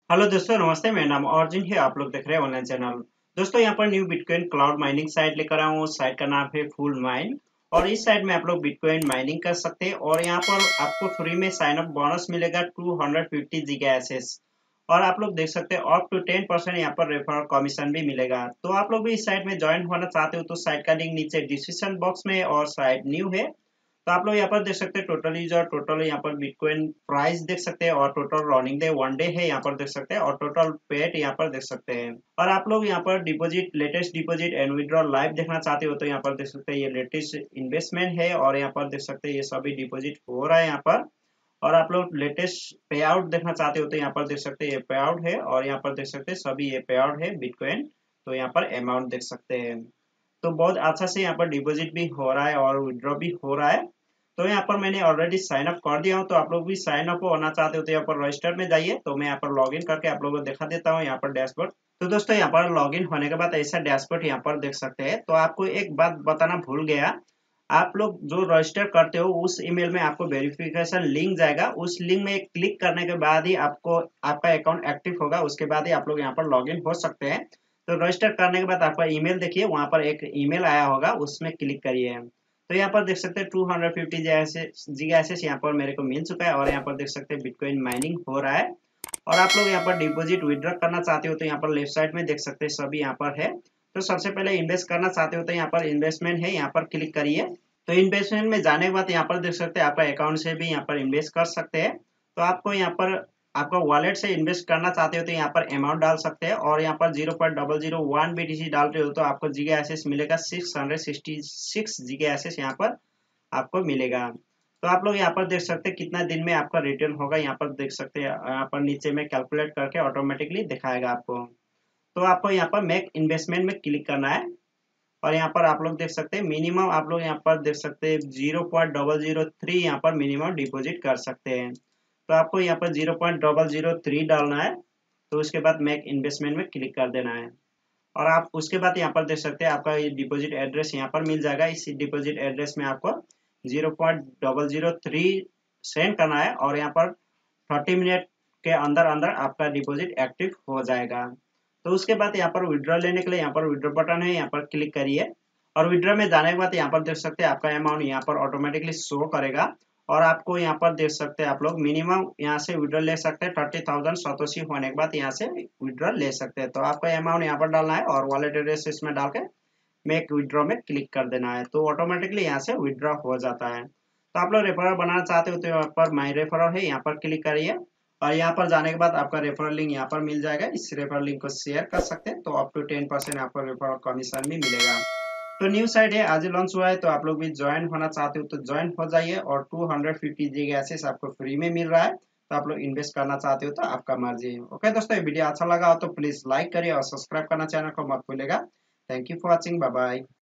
Hello दोस्तों, नमस्ते। मेरा नाम अर्जुन है। आप लोग देख रहे हैं ऑनलाइन चैनल। दोस्तों, यहाँ पर new bitcoin cloud mining site लेकर आया हूँ। साइट का नाम है फुल माइन। और इस साइट में आप लोग बिटकॉइन माइनिंग कर सकते हैं और यहाँ पर आपको फ्री में साइन अप बोनस मिलेगा 250 जीगा एसएस। और आप लोग देख सकते हैं अप टू 10% यहाँ पर रेफरल कमीशन भी मिलेगा। तो आप लोग भी इस साइट में ज्वाइन होना चाहते हो तो साइट का लिंक नीचे डिस्क्रिप्शन बॉक्स में है और साइट न्यू है। तो आप लोग यहाँ पर देख सकते हैं टोटल यूजर, टोटल यहाँ पर बिटकॉइन प्राइस देख सकते हैं और टोटल रनिंग डे 1 डे है यहाँ पर देख सकते हैं और टोटल पेड यहाँ पर देख सकते हैं। और आप लोग यहाँ पर deposit, latest deposit and withdrawal live देखना चाहते हो तो यहाँ पर देख सकते हैं ये लेटेस्ट इन्वेस्टमेंट है और यहाँ पर देख सकते हैं ये सभी डिपॉजिट हो रहा है यहाँ पर। और आप लोग लेटेस्ट पे आउट देखना चाहते हो तो यहाँ पर देख सकते हैं ये पे आउट है और यहाँ पर देख सकते हैं सभी ये पे आउट है बिटकॉइन। तो यहाँ पर अमाउंट देख सकते हैं। तो बहुत अच्छा से यहाँ पर डिपॉजिट भी हो रहा है और विड्रॉ भी हो रहा है। तो यहाँ पर मैंने ऑलरेडी साइन अप कर दिया हूँ। तो आप लोग भी साइन अप होना चाहते हो तो यहाँ पर रजिस्टर में जाइए। तो मैं यहाँ पर लॉगिन करके आप लोगों को दिखा देता हूँ यहाँ पर डैशबोर्ड। तो दोस्तों, यहाँ पर लॉगिन होने के बाद ऐसा डैशबोर्ड यहाँ पर देख सकते हैं। तो आपको एक बात बताना भूल गया। आप लोग जो रजिस्टर करते हो उस ईमेल में आपको वेरिफिकेशन लिंक जाएगा। उस लिंक में क्लिक करने के बाद ही आपको आपका अकाउंट एक्टिव होगा। उसके बाद ही आप लोग यहाँ पर लॉगिन हो सकते हैं। तो रजिस्टर करने के बाद आपका ईमेल देखिए, वहां पर एक ईमेल आया होगा, उसमें क्लिक करिए। तो यहाँ पर देख सकते हैं 250 जीगा एसेस यहाँ पर मेरे को मिल चुका है और यहाँ पर देख सकते हैं बिटकॉइन माइनिंग हो रहा है। और आप लोग यहाँ पर डिपॉजिट विड्रॉ करना चाहते हो तो यहाँ पर लेफ्ट साइड में देख सकते हैं सभी यहाँ पर है। तो सबसे पहले इन्वेस्ट करना चाहते हो तो यहाँ पर इन्वेस्टमेंट है, यहाँ पर क्लिक करिए। तो इन्वेस्टमेंट में जाने के बाद यहाँ पर देख सकते हैं आपका अकाउंट से भी यहाँ पर इन्वेस्ट कर सकते हैं। तो आपको यहाँ पर आपका वॉलेट से इन्वेस्ट करना चाहते हो तो यहाँ पर अमाउंट डाल सकते हैं और यहाँ पर 0.001 बीटीसी डाल रहे हो तो आपको जीगा एसेस मिलेगा 666 जीगा एसेस यहाँ पर आपको मिलेगा। तो आप लोग यहाँ पर देख सकते हैं कितना दिन में आपका रिटर्न होगा। यहाँ पर देख सकते हैं, यहाँ पर नीचे में कैलकुलेट करके ऑटोमेटिकली दिखाएगा आपको। तो आपको यहाँ पर मेक इन्वेस्टमेंट में क्लिक करना है और यहाँ पर आप लोग देख सकते हैं मिनिमम, आप लोग यहाँ पर देख सकते हैं 0.003 यहाँ पर मिनिमम डिपॉजिट कर सकते हैं। तो आपको यहाँ पर 0.003 डालना है। तो उसके बाद मेक इन्वेस्टमेंट में क्लिक कर देना है। और आप उसके बाद यहाँ पर देख सकते हैं आपका ये डिपॉजिट एड्रेस यहाँ पर मिल जाएगा। इस डिपॉजिट एड्रेस में आपको 0.003 सेंड करना है और यहाँ पर 30 मिनट के अंदर अंदर आपका डिपॉजिट एक्टिव हो जाएगा। तो उसके बाद यहाँ पर विड्रॉ लेने के लिए यहाँ पर विड्रॉ बटन है, यहाँ पर क्लिक करिए। और विड्रॉ में जाने के बाद यहाँ पर देख सकते हैं आपका अमाउंट यहाँ पर ऑटोमेटिकली शो करेगा। और आपको यहाँ पर देख सकते हैं आप लोग मिनिमम यहाँ से विड्रॉ ले सकते हैं 30,000 सतोशी होने के बाद यहाँ से विड्रॉ ले सकते हैं। तो आपका अमाउंट यहाँ पर डालना है और वॉलेट एड्रेस इसमें डाल के मेक विड्रॉ में क्लिक कर देना है। तो ऑटोमेटिकली यहाँ से विड्रॉ हो जाता है। तो आप लोग रेफरल बनाना चाहते हो तो यहाँ पर माई रेफरल है, यहाँ पर क्लिक करिए। और यहाँ पर जाने के बाद आपका रेफरल लिंक यहाँ पर मिल जाएगा। इस रेफरल लिंक को शेयर कर सकते हैं तो अप टू 10% आपको रेफरल कमीशन भी मिलेगा। तो न्यू साइट है, आज लॉन्च हुआ है। तो आप लोग भी ज्वाइन होना चाहते हो तो ज्वाइन हो जाइए। और 250 जीगा एसेस आपको फ्री में मिल रहा है। तो आप लोग इन्वेस्ट करना चाहते हो तो आपका मर्जी है। ओके दोस्तों, ये वीडियो अच्छा लगा हो तो प्लीज लाइक करिए और सब्सक्राइब करना चैनल को मत भूलेगा। Thank you for watching. Bye bye.